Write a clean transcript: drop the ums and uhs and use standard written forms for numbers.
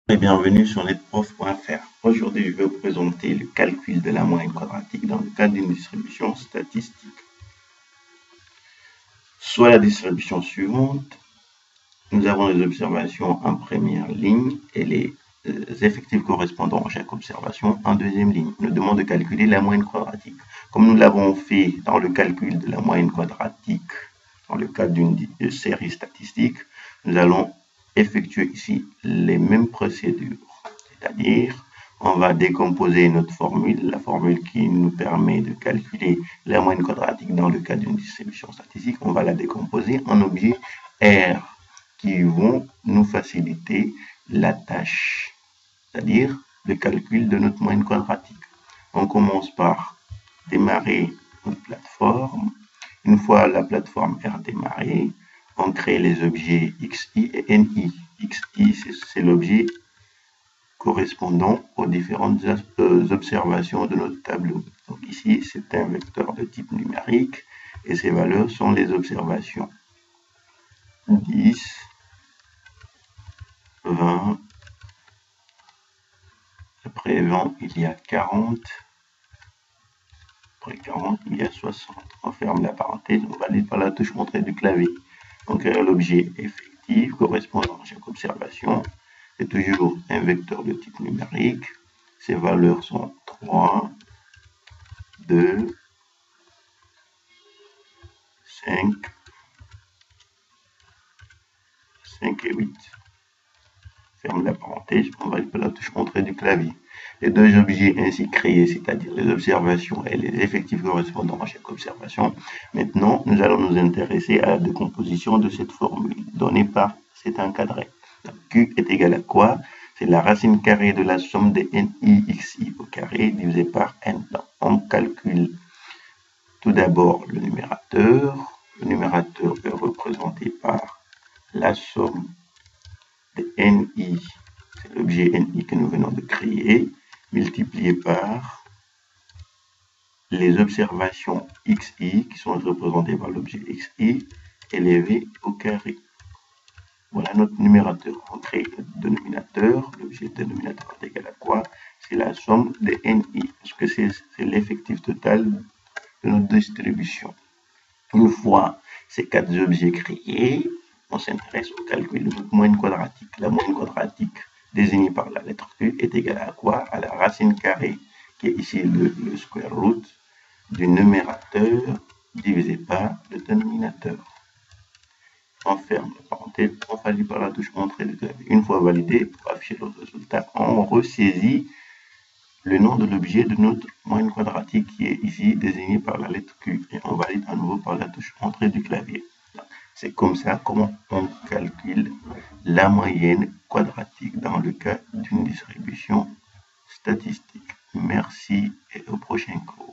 Et bienvenue sur netprof.fr. Aujourd'hui, je vais vous présenter le calcul de la moyenne quadratique dans le cadre d'une distribution statistique. Soit la distribution suivante, nous avons les observations en première ligne et les effectifs correspondants à chaque observation en deuxième ligne. Il nous demande de calculer la moyenne quadratique. Comme nous l'avons fait dans le calcul de la moyenne quadratique dans le cadre d'une série statistique, nous allons effectuer ici les mêmes procédures. C'est-à-dire, on va décomposer notre formule, la formule qui nous permet de calculer la moyenne quadratique dans le cadre d'une distribution statistique, on va la décomposer en objets R qui vont nous faciliter la tâche, c'est-à-dire le calcul de notre moyenne quadratique. On commence par démarrer notre plateforme. Une fois la plateforme R démarrée, on crée les objets XI et NI. XI, c'est l'objet correspondant aux différentes observations de notre tableau. Donc ici, c'est un vecteur de type numérique et ses valeurs sont les observations 10, 20, après 20, il y a 40, après 40, il y a 60. On ferme la parenthèse, on valide par la touche entrée du clavier. Donc l'objet effectif correspondant à chaque observation, c'est toujours un vecteur de type numérique. Ses valeurs sont 3, 2, 5, 5 et 8. Ferme la parenthèse, on valide par la touche entrée du clavier. Les deux objets ainsi créés, c'est-à-dire les observations et les effectifs correspondants à chaque observation. Maintenant, nous allons nous intéresser à la décomposition de cette formule donnée par cet encadré. Donc, Q est égal à quoi? C'est la racine carrée de la somme des NIXI au carré divisé par N. Donc, on calcule tout d'abord le numérateur. Le numérateur est représenté par la somme de NI, c'est l'objet NI que nous venons de créer, multiplié par les observations XI qui sont représentées par l'objet XI élevé au carré. Voilà notre numérateur. On crée le dénominateur. L'objet dénominateur est égal à quoi? C'est la somme des NI, parce que c'est l'effectif total de notre distribution. Une fois ces quatre objets créés, on s'intéresse au calcul de notre moyenne quadratique. La moyenne quadratique désignée par la lettre Q est égale à quoi? À la racine carrée, qui est ici le square root du numérateur divisé par le dénominateur. On ferme la parenthèse, on valide par la touche entrée du clavier. Une fois validé, pour afficher le résultat, on ressaisit le nom de l'objet de notre moyenne quadratique qui est ici désigné par la lettre Q et on valide à nouveau par la touche entrée du clavier. C'est comme ça comment on calcule la moyenne quadratique dans le cas d'une distribution statistique. Merci et au prochain cours.